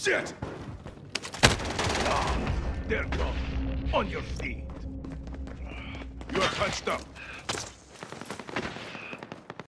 Shit! Ah, there, go. On your feet. You are punched up.